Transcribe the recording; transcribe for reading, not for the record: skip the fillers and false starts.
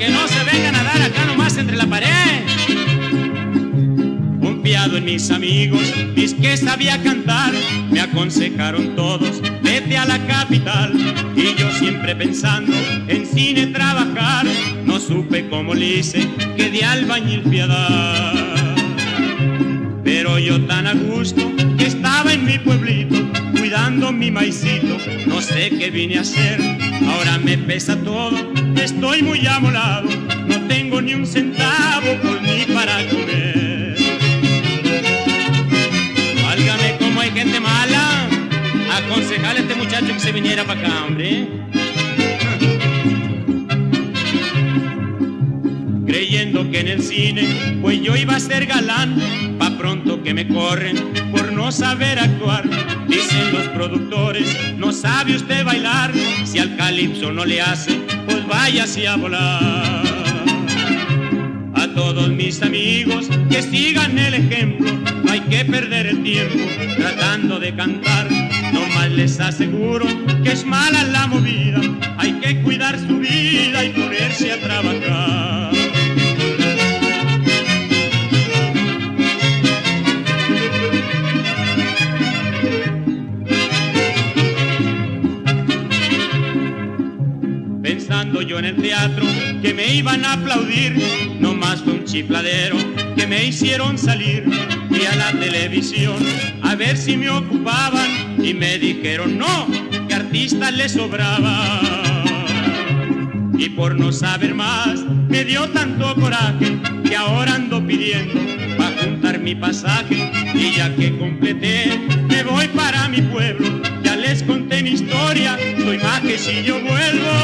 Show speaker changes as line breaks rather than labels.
que no se vengan a dar acá nomás entre la pared. Confiado en mis amigos, que sabía cantar, me aconsejaron todos, vete a la capital. Y yo siempre pensando en cine trabajar, no supe cómo le hice que de albañil fui a dar. Pero yo tan a gusto que estaba en mi pueblito, cuidando mi maicito, no sé qué vine a hacer. Ahora me pesa todo, estoy muy amolado, no tengo ni un centavo por mí para comer. Válgame, como hay gente mala, aconsejarle a este muchacho que se viniera para acá, hombre. Creyendo que en el cine pues yo iba a ser galán, pa' pronto que me corren por no saber actuar. Dicen los productores, no sabe usted bailar, si al calipso no le hace, pues váyase a volar. A todos mis amigos que sigan el ejemplo, no hay que perder el tiempo tratando de cantar. Nomás les aseguro que es mala la movida, hay que cuidar su vida y ponerse a trabajar. Pensando yo en el teatro que me iban a aplaudir, nomás fue un chifladero que me hicieron salir. Fui a la televisión a ver si me ocupaban y me dijeron no, que artistas les sobraba. Y por no saber más me dio tanto coraje que ahora ando pidiendo pa' juntar mi pasaje. Y ya que completé me voy para mi pueblo, ya les conté mi historia, soy maje si yo vuelvo.